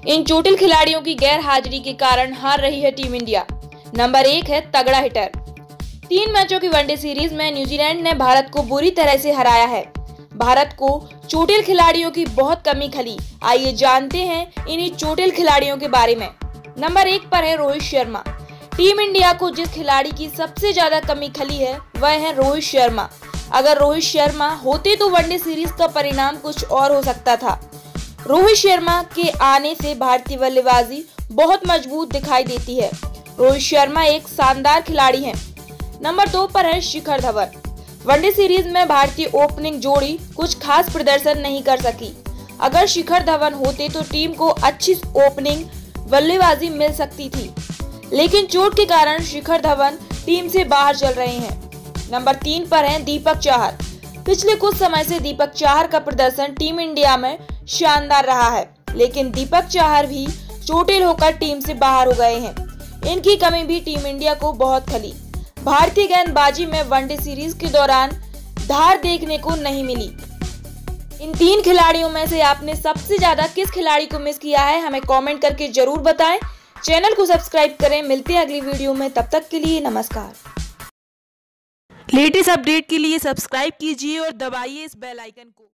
इन चोटिल खिलाड़ियों की गैर हाजिरी के कारण हार रही है टीम इंडिया। नंबर 1 है तगड़ा हिटर। 3 मैचों की वनडे सीरीज में न्यूजीलैंड ने भारत को बुरी तरह से हराया है। भारत को चोटिल खिलाड़ियों की बहुत कमी खली। आइए जानते हैं इन्हीं चोटिल खिलाड़ियों के बारे में। नंबर 1 पर है रोहित शर्मा। टीम इंडिया को जिस खिलाड़ी की सबसे ज्यादा कमी खली है वह है रोहित शर्मा। अगर रोहित शर्मा होते तो वनडे सीरीज का परिणाम कुछ और हो सकता था। रोहित शर्मा के आने से भारतीय बल्लेबाजी बहुत मजबूत दिखाई देती है। रोहित शर्मा एक शानदार खिलाड़ी हैं। नंबर 2 पर है शिखर धवन। वनडे सीरीज में भारतीय ओपनिंग जोड़ी कुछ खास प्रदर्शन नहीं कर सकी। अगर शिखर धवन होते तो टीम को अच्छी ओपनिंग बल्लेबाजी मिल सकती थी, लेकिन चोट के कारण शिखर धवन टीम से बाहर चल रहे हैं। नंबर 3 पर हैं दीपक चाहर। पिछले कुछ समय से दीपक चाहर का प्रदर्शन टीम इंडिया में शानदार रहा है, लेकिन दीपक चाहर भी चोटिल होकर टीम से बाहर हो गए हैं। इनकी कमी भी टीम इंडिया को बहुत खली। भारतीय गेंदबाजी में वनडे सीरीज के दौरान धार देखने को नहीं मिली। इन 3 खिलाड़ियों में से आपने सबसे ज्यादा किस खिलाड़ी को मिस किया है, हमें कमेंट करके जरूर बताएं। चैनल को सब्सक्राइब करें। मिलते हैं अगली वीडियो में, तब तक के लिए नमस्कार। लेटेस्ट अपडेट के लिए सब्सक्राइब कीजिए और दबाइए इस बेल आइकन को।